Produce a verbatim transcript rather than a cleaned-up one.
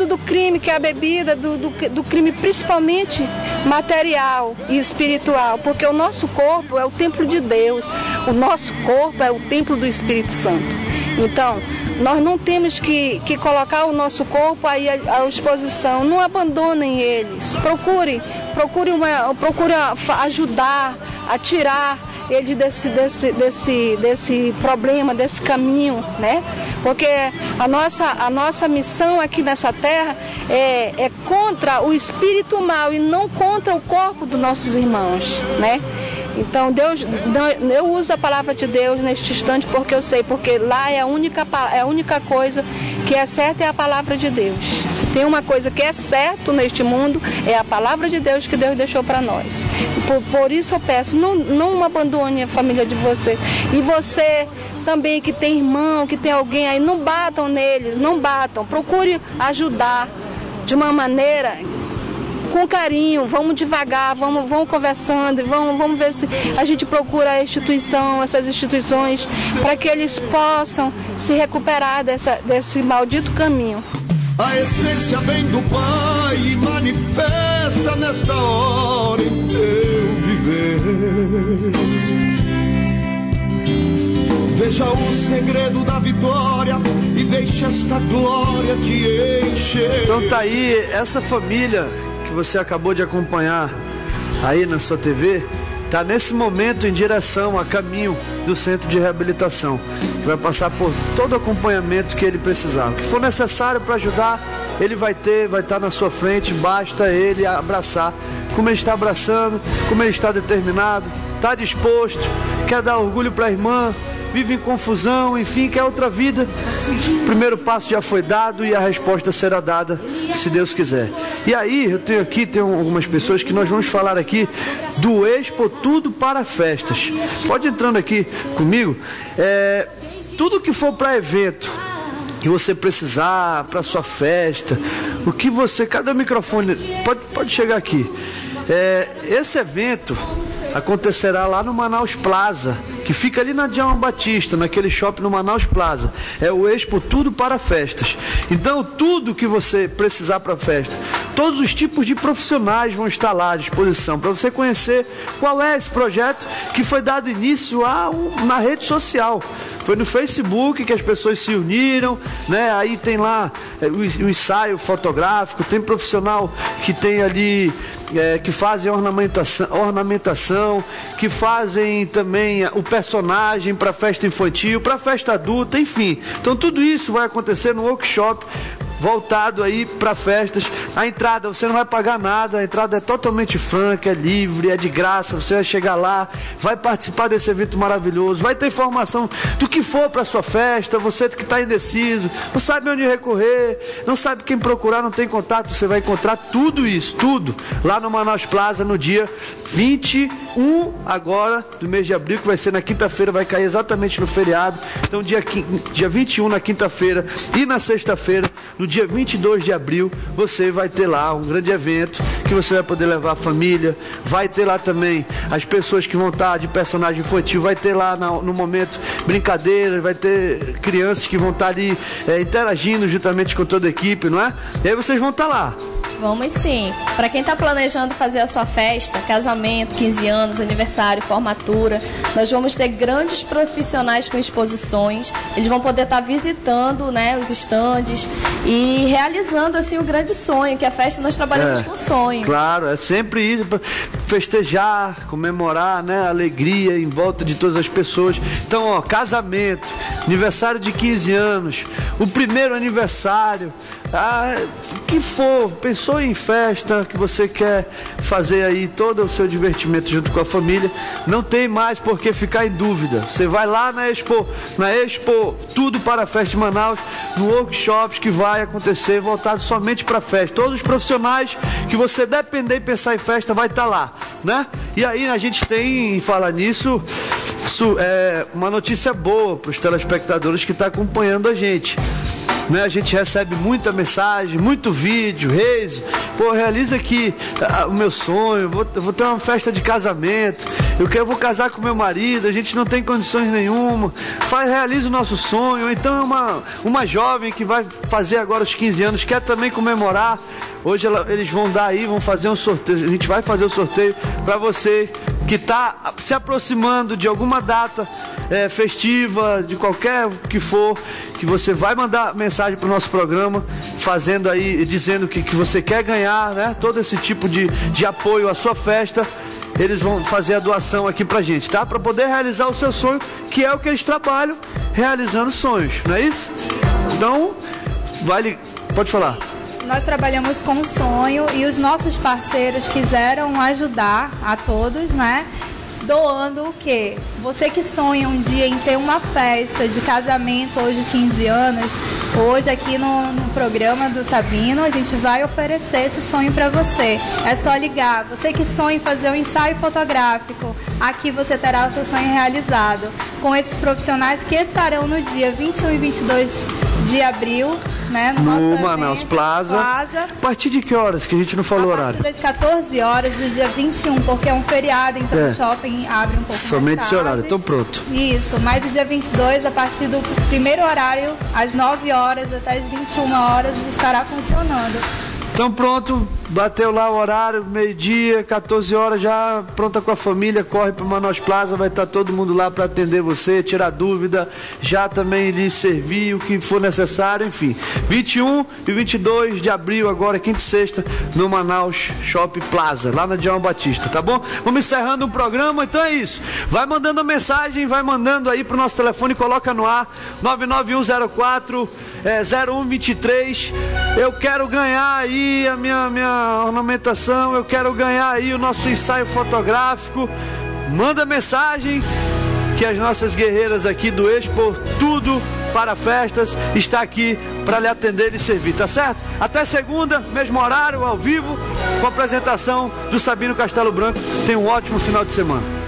do crime, que é a bebida, do, do, do crime principalmente material e espiritual, porque o nosso corpo é o templo de Deus, o nosso corpo é o templo do Espírito Santo. Então, nós não temos que, que colocar o nosso corpo aí à, à exposição, não abandonem eles, procure, procure, uma, procure ajudar a tirar ele desse, desse, desse, desse problema, desse caminho, né? Porque a nossa, a nossa missão aqui nessa terra é, é contra o espírito mal e não contra o corpo dos nossos irmãos, né? Então, Deus, eu uso a palavra de Deus neste instante porque eu sei, porque lá é a única, é a única coisa que é certa, é a palavra de Deus. Se tem uma coisa que é certo neste mundo, é a palavra de Deus que Deus deixou para nós. Por, por isso eu peço, não, não abandone a família de você. E você também que tem irmão, que tem alguém aí, não batam neles, não batam. Procure ajudar de uma maneira com carinho, vamos devagar, vamos, vamos conversando, vamos, vamos ver se a gente procura a instituição, essas instituições, para que eles possam se recuperar dessa, desse maldito caminho. A essência vem do Pai e manifesta nesta hora em teu viver. Veja o segredo da vitória e deixa esta glória te encher. Então tá aí, essa família que você acabou de acompanhar aí na sua T V, está nesse momento em direção a caminho do centro de reabilitação, que vai passar por todo o acompanhamento que ele precisar. O que for necessário para ajudar, ele vai ter, vai estar na sua frente, basta ele abraçar, como ele está abraçando, como ele está determinado, está disposto, quer dar orgulho para a irmã, vive em confusão, enfim, quer outra vida. O primeiro passo já foi dado e a resposta será dada, se Deus quiser. E aí, eu tenho aqui, tem algumas pessoas que nós vamos falar aqui do Expo Tudo para Festas. Pode entrando aqui comigo. É, tudo que for para evento, que você precisar, para sua festa, o que você... Cadê o microfone? Pode, pode chegar aqui. É, esse evento acontecerá lá no Manaus Plaza, que fica ali na João Batista, naquele shopping no Manaus Plaza. É o Expo Tudo para Festas. Então, tudo que você precisar para a festa, todos os tipos de profissionais vão estar lá à disposição, para você conhecer qual é esse projeto que foi dado início a um, na rede social. Foi no Facebook que as pessoas se uniram, né? Aí tem lá é, o, o ensaio fotográfico, tem profissional que tem ali, é, que fazem ornamentação, ornamentação, que fazem também o personagem para festa infantil, para festa adulta, enfim. Então tudo isso vai acontecer no workshop voltado aí para festas. A entrada, você não vai pagar nada, a entrada é totalmente franca, é livre, é de graça, você vai chegar lá, vai participar desse evento maravilhoso, vai ter informação do que for para sua festa, você que está indeciso, não sabe onde recorrer, não sabe quem procurar, não tem contato, você vai encontrar tudo isso, tudo, lá no Manaus Plaza no dia vinte e um agora do mês de abril, que vai ser na quinta-feira, vai cair exatamente no feriado. Então dia, dia vinte e um na quinta-feira e na sexta-feira, no dia vinte e dois de abril, você vai ter lá um grande evento que você vai poder levar a família, vai ter lá também as pessoas que vão estar de personagem infantil, vai ter lá no, no momento brincadeiras, vai ter crianças que vão estar ali é, interagindo juntamente com toda a equipe, não é? E aí vocês vão estar lá. Vamos sim. Para quem está planejando fazer a sua festa, casamento, quinze anos, aniversário, formatura, nós vamos ter grandes profissionais com exposições. Eles vão poder estar visitando, né, os estandes e realizando assim o grande sonho, que a festa nós trabalhamos é, com sonho. Claro, é sempre isso, para festejar, comemorar, né, a alegria em volta de todas as pessoas. Então, ó, casamento, aniversário de quinze anos, o primeiro aniversário, ah, o que for, pensou em festa que você quer fazer aí todo o seu divertimento junto com a família, não tem mais por que ficar em dúvida. Você vai lá na Expo, na Expo Tudo para a Festa de Manaus, no workshop que vai acontecer voltado somente para festa. Todos os profissionais que você depender e pensar em festa vai estar lá, né? E aí a gente tem, em falar nisso, isso é uma notícia boa para os telespectadores que estão acompanhando a gente. Né, a gente recebe muita mensagem, muito vídeo, Reis, pô, realiza aqui ah, o meu sonho, vou, vou ter uma festa de casamento, eu quero, eu vou casar com meu marido, a gente não tem condições nenhuma, faz, realiza o nosso sonho. Ou então é uma, uma jovem que vai fazer agora os quinze anos, quer também comemorar. Hoje ela, eles vão dar aí, vão fazer um sorteio, a gente vai fazer o sorteio para você que está se aproximando de alguma data é, festiva, de qualquer que for, que você vai mandar mensagem para o nosso programa, fazendo aí, dizendo que, que você quer ganhar, né? Todo esse tipo de, de apoio à sua festa. Eles vão fazer a doação aqui pra gente, tá? Para poder realizar o seu sonho, que é o que eles trabalham, realizando sonhos, não é isso? Então, vale, pode falar. Nós trabalhamos com sonho e os nossos parceiros quiseram ajudar a todos, né? Doando o quê? Você que sonha um dia em ter uma festa de casamento hoje quinze anos, hoje aqui no, no programa do Sabino, a gente vai oferecer esse sonho para você. É só ligar. Você que sonha em fazer um ensaio fotográfico, aqui você terá o seu sonho realizado. Com esses profissionais que estarão no dia vinte e um e vinte e dois de abril, né, no, no nosso Manaus evento, Plaza. Plaza. A partir de que horas? Que a gente não falou a horário. A partir das quatorze horas do dia vinte e um, porque é um feriado, então é. o shopping abre um pouco Somente mais tarde. esse horário, então pronto. Isso, mas o dia vinte e dois, a partir do primeiro horário, às nove horas até as vinte e uma horas, estará funcionando. Então pronto, bateu lá o horário, meio-dia, quatorze horas, já pronta com a família, corre para o Manaus Plaza, vai estar todo mundo lá para atender você, tirar dúvida, já também lhe servir o que for necessário, enfim. vinte e um e vinte e dois de abril, agora, quinta e sexta, no Manaus Shopping Plaza, lá na João Batista, tá bom? Vamos encerrando o programa, então é isso. Vai mandando a mensagem, vai mandando aí pro nosso telefone, coloca no ar, nove nove um zero quatro zero um dois três. Eu quero ganhar aí a minha, minha ornamentação, eu quero ganhar aí o nosso ensaio fotográfico. Manda mensagem que as nossas guerreiras aqui do Expo Tudo para Festas está aqui para lhe atender e servir, tá certo? Até segunda, mesmo horário, ao vivo, com a apresentação do Sabino Castelo Branco. Tenha um ótimo final de semana.